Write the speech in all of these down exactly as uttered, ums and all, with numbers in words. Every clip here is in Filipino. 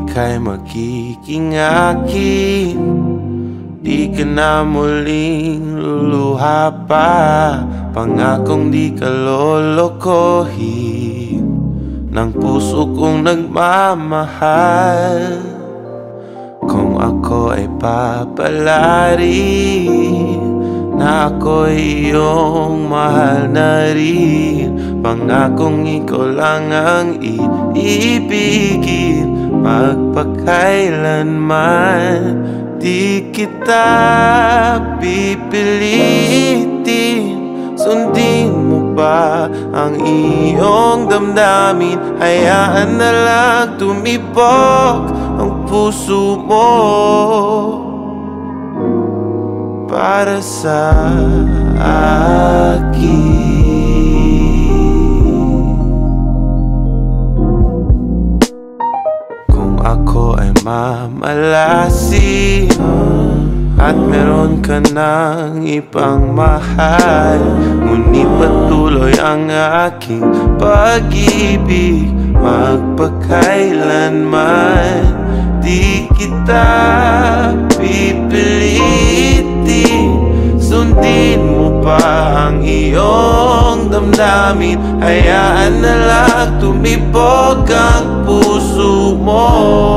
ika'y magiging akin. Di ka na muling luluha pa, pangakong di ka lolokohin ng puso kong nagmamahal. Kung ako ay papalari na ako'y iyong mahal na rin, pangakong ikaw lang ang iibigin magpakailanman. Di kita pipilitin, sundin mo ba ang iyong damdamin? Hayaan na lang tumibok ang puso mo para sa akin. Kung ako ay mamalasin at meron ka ng ibang mahal, ngunit patuloy ang aking pag-ibig magpakailanman. Di kita pipilitin, sundin mo pa ang iyong damdamin. Hayaan na lang tumibok ang puso mo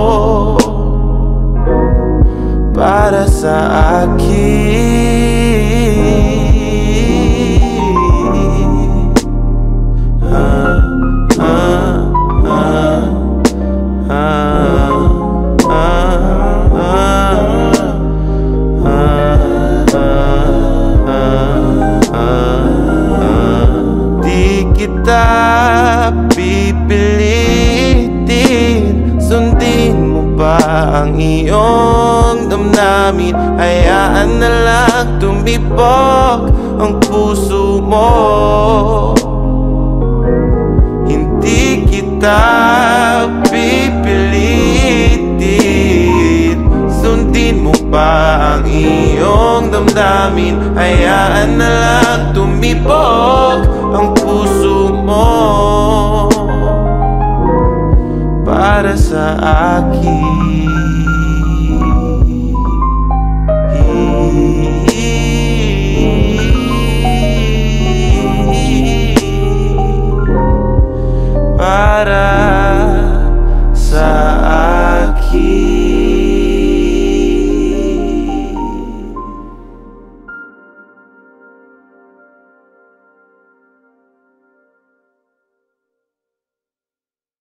para sa akin. ah, ah, ah, ah, Di kita pipilitin, sundin mo ba ang iyong damdamin? Hayaan na lang tumibok ang puso mo. Hindi kita pipilitin, sundin mo pa ang iyong damdamin. Hayaan na lang tumibok ang puso mo para sa akin. Para